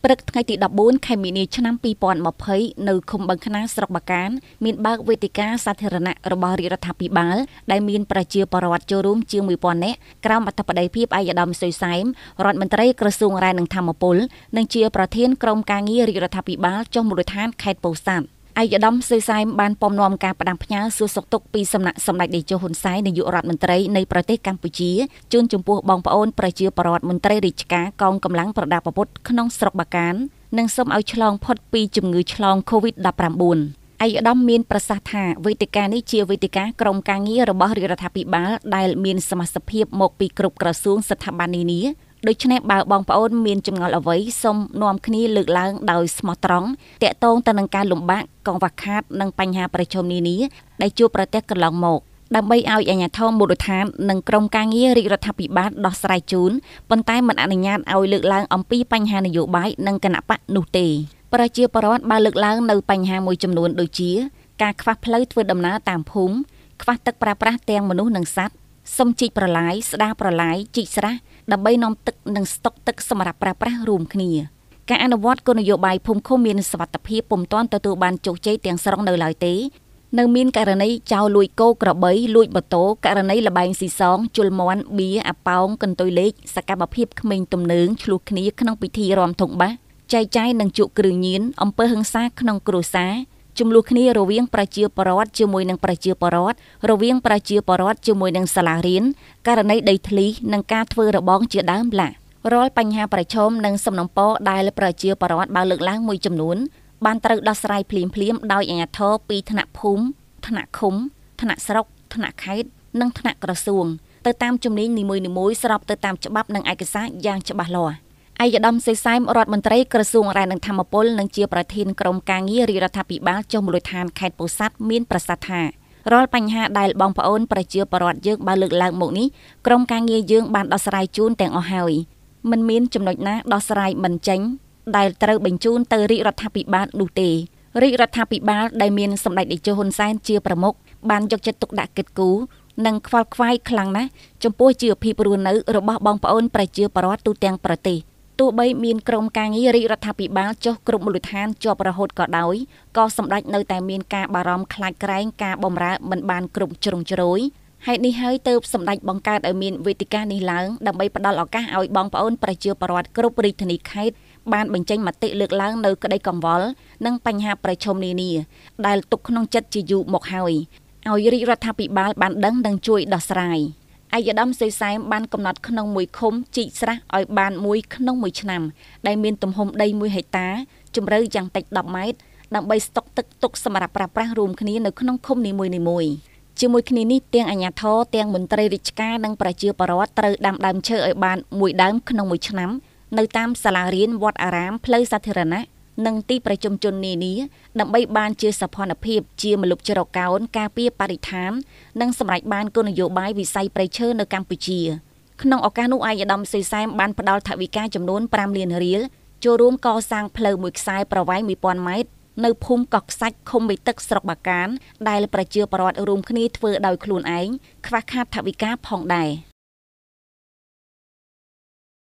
ព្រឹកថ្ងៃទី14ខែមីនាឆ្នាំ2020នៅឃុំបឹងខ្នាស្រុកបាកានមានបើកវេទិកាសាធារណៈរបស់រាជរដ្ឋាភិបាលដែលមានប្រជាពលរដ្ឋចូលរួមជាង 1000 នាក់ក្រោមអធិបតីភាពឯកឧត្តមសុយសែមរដ្ឋមន្ត្រីក្រសួងរាយនឹងធម្មពលនិងជាប្រធានក្រុមការងាររាជរដ្ឋាភិបាលចុះមូលដ្ឋានខេត្តពោធិ៍សាត់ឯកឧត្តមសុយសែមបានពំនាំការផ្ដាំផ្ញើសួរសុខទុក្ខពីសំណាក់សម្ដេចតេជោហ៊ុនសែននាយករដ្ឋមន្ត្រីនៃប្រទេសកម្ពុជាជូនចំពោះបងប្អូនប្រជាពលរដ្ឋមន្ត្រីរាជការកងកម្លាំងប្រដាប់អាវុធក្នុងស្រុកបាកាននិងសូមឲ្យឆ្លងផុតពីជំងឺឆ្លង COVID-19 ឯកឧត្តមមានប្រសាសន៍ថាវេទិកានេះជាវេទិកាក្រុមការងាររបស់រាជរដ្ឋាភិបាលដែលមានសមាជិកភាពមកពីគ្រប់ក្រសួងស្ថាប័ននានាដូច្នេះបើបងប្អូនមានចម្ងល់អ្វីសូមនាំគ្នាលើកឡើងដោយស្មោះត្រង់តាក់ទងទៅនឹងការលំបាកកង្វះខាតនិងបញ្ហាប្រឈមនានាដែលជួបប្រទះកន្លងមកដើម្បីឲ្យអាជ្ញាធរមូលដ្ឋាននិងក្រុមការងាររាជរដ្ឋាភិបាលដោះស្រាយជូនប៉ុន្តែមិនអនុញ្ញាតឲ្យលើកឡើងអំពីបញ្ហានយោបាយនិងគណបកនោះទេប្រជាពលរដ្ឋបានលើកឡើងនៅបញ្ហាមួយចំនួនដូចជាការខ្វះផ្លូវធ្វើដំណើរតាមភូមិខ្វះទឹកប្រើប្រាស់ទាំងមនុស្សនិងសត្វសុំជីកប្រឡាយស្ដារប្រឡាយជីកស្រះដើម្បីនាំទឹកនិងស្តុកទឹកសម្រាប់ប្រើប្រាស់រួមគ្នាការអនុវត្តគោលនយោបាយភូមិឃុំមានសុវត្ថិភាពពុំទាន់ទទួលបានជោគជ័យទាំងស្រុងនៅឡើយទេនៅមានករណីចោរលួចគោក្របីលួចម៉ូតូករណីលបែងស៊ីសងជលមន់បៀអាប៉ោងកន្ទុយលេខសកម្មភាពក្មេងទំនើងឆ្លោះគ្នាក្នុងពិធីរាំធុងបាសចែកចាយនិងជក់គ្រឿងញៀនអំពើហិង្សាក្នុងគ្រួសារជំលោះគ្នារវាងប្រជាពលរដ្ឋជាមួយនឹងប្រជាពលរដ្ឋរវាងប្រជាពលរដ្ឋជាមួយនឹងសាលារៀនករណីដីធ្លីនិងការធ្វើរបងជាដើមឡារាល់បញ្ហាប្រឈមនិងសំណុំពរដែលប្រជាពលរដ្ឋបានលើកឡើងមួយចំនួនបានត្រូវដោះស្រាយភ្លាមៗដោយអាជ្ញាធរពីថ្នាក់ភូមិថ្នាក់ឃុំថ្នាក់ស្រុកថ្នាក់ខេត្តនិងថ្នាក់ក្រសួងទៅតាមជំនាញនីមួយៗស្របទៅតាមច្បាប់និងឯកសារយ៉ាងច្បាស់លាស់ឯកឧត្តមសុយសែមរដ្ឋមន្ត្រីក្រសួងរាយនឹងធម្មពលនិងជាប្រធានក្រុមការងាររាជរដ្ឋាភិបាលចុះមូលដ្ឋានខេត្តពោធិ៍សាត់មានប្រសាសន៍ថារាល់បញ្ហាដែលបងប្អូនប្រជាពលរដ្ឋយើងបានលើកឡើងមកនេះក្រុមការងារយើងបានដោះស្រាយជូនទាំងអស់ហើយមិនមានចំណុចណាដោះស្រាយមិនចេញដែលត្រូវបញ្ជូនទៅរាជរដ្ឋាភិបាលនោះទេរាជរដ្ឋាភិបាលដែលមានសម្ដេចតេជោហ៊ុនសែនជាប្រមុខបានយកចិត្តទុកដាក់គិតគូរនិងខ្វល់ខ្វាយខ្លាំងណាស់ចំពោះជីវភាពរស់នៅរបស់បងប្អូនប្រជាពលរដ្ឋទូទាំងប្រទេសទោះបីមានក្រុមការងាររាជរដ្ឋាភិបាលចុះគ្រប់មូលដ្ឋានជាប់រហូតក៏ដោយក៏សម្ដេចនៅតែមានការបារម្ភខ្លាចក្រែងការបម្រើមិនបានគ្រប់ជ្រុងជ្រោយហេតុនេះហើយទើបសម្ដេចបង្កើតឲ្យមានវេទិកានេះឡើងដើម្បីផ្ដល់ឱកាសឲ្យបងប្អូនប្រជាពលរដ្ឋគ្រប់រាជធានីខេត្តបានបញ្ចេញមតិលើកឡើងនៅក្តីកង្វល់និងបញ្ហាប្រឈមនានាដែលទុកក្នុងចិត្តជាយូរមកហើយឲ្យរាជរដ្ឋាភិបាលបានដឹងនិងជួយដោះស្រាយឯកឧត្តមសុយសែមបានកំណត់ក្នុងមួយឃុំជីកស្រះឲ្យបានមួយក្នុងមួយឆ្នាំដែលមានទំហំដី1ហិកតាជម្រៅយ៉ាងតិច10ម៉ែត្រដើម្បីស្តុកទឹកទុកសម្រាប់ប្រើប្រាស់រួមគ្នានៅក្នុងឃុំនីមួយៗជាមួយគ្នានេះទាំងអាជ្ញាធរទាំងមន្ត្រីរាជការនិងប្រជាពលរដ្ឋត្រូវដាំដើមឈើឲ្យបានមួយដើមក្នុងមួយឆ្នាំនៅតាមសាលារៀនវត្តអារាមផ្លូវសាធារណៈនិងទីប្រជុំជននានាដើម្បីបានជាសោភ័ណភាពជាម្លប់ជ្រកកោនការពារបរិស្ថាននិងសម្រេចបានគោលនយោបាយវិស័យព្រៃឈើនៅកម្ពុជាក្នុងឱកាសនោះឯកឧត្តមសុយសែមបានផ្ដល់ថវិកាចំនួន5លានរៀលចូលរួមកសាងផ្លូវមួយខ្សែប្រវែង 1000 ម៉ែត្រនៅភូមិកោះខ្សាច់ឃុំមេទឹកស្រុកបាកានដែលប្រជាពលរដ្ឋរួមគ្នាធ្វើដោយខ្លួនឯងខ្វះខាតថវិកាផងដែរ